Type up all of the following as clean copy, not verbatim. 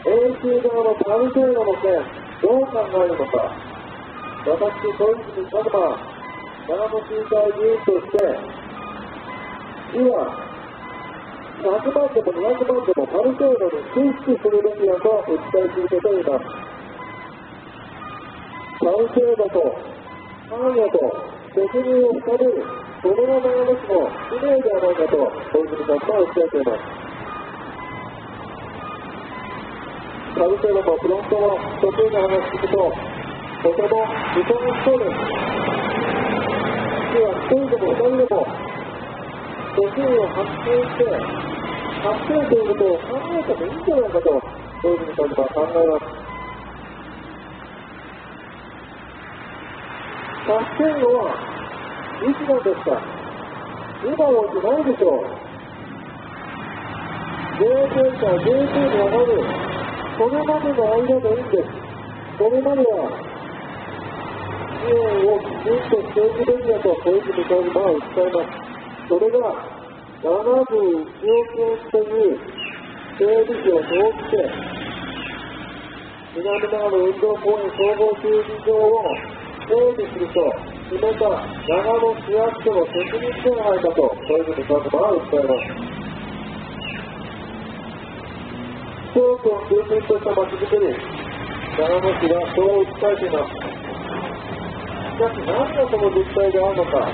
永久側のパルセードの件、どう考えるのか。私、小泉一馬、長野市議会議員として、今、100万でも200万でもパルセードに進出するべきだと訴え続けています。パルセードと関与と責任を深める、それが長野市の使命ではないかと小泉さんは訴えています。パルセードのフロントの職員の話を聞くと、とても忙しそうです。今1人でも2人でも職員を発見して、発見ということを考えてもいいんじゃないかと小泉さんは考えます。助けるのはいつなんですか。今のうちないでしょう。JK から JK に上がる、それまでの間でいいんです。それまでは支援をきちんとしていくべきだと小泉さんは訴えます。それが71億円という整備費を投じて、南長野運動公園総合球技場を整備すると決めた長野市役所の責任ではないかと小泉さんは訴えます。市町村中心としたまちづくり、長野市がそう訴えています。しかし何がその実態であるのか。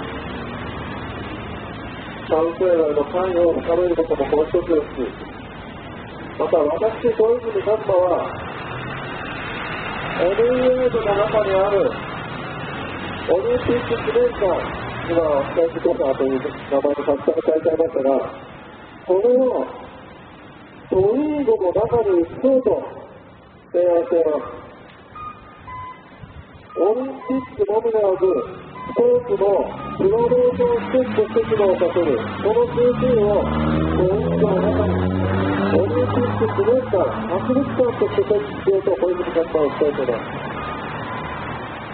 パルセードへの関与を深めることもこの一つですし、また私小泉一馬は NEA の中にあるオリンピック記念館、今スタイルコーナーという名前に書き換えちゃいましたが、これをトリーゴの中に移そうと提案しています。オリンピックのみならずスポーツのプロモーション施設として機能させる、この中心をトリーゴの中にオリンピック記念館、博物館として設置しようと小泉さんは訴えています。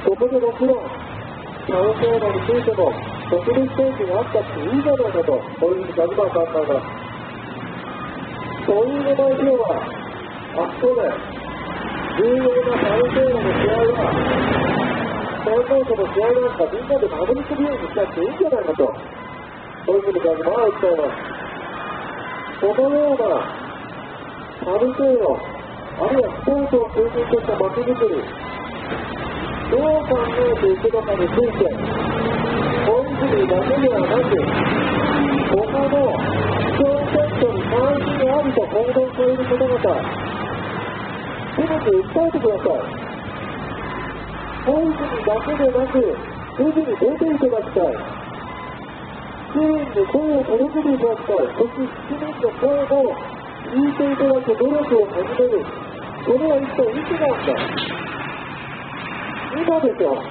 そこでもちろんパルセードについても特別提起があったっていいじゃないかと小泉さんは考えます。トリーゴ代表はあそこで重要なパルセードの試合は最高層の試合なんかみんなで守りするようにしたっていいんじゃないかと小泉さんは訴えます。このようなパルセード、あるいはスポーツを中心とした街づくり、どう考えていくのかについて、小泉だけではなく、他の市長選挙に関心があると報道される方々、せめて訴えてください。小泉だけでなく、すぐに出ていただきたい。市民に声を届けていただきたい。そして市民の声を聞いていただく努力を始める。それは一体いつなんだ。今でしょ。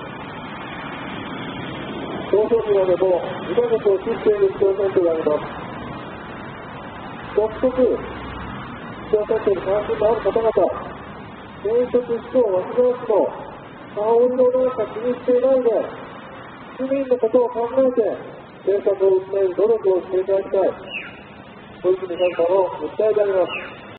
投票日までも2ヶ月を切っている市長選挙があります。早速、市長選挙に関心のある方々、現職市長脇川市の顔色なんか気にしていないで、市民のことを考えて政策を訴える努力をしていただきたい。小泉さんからの訴えであります。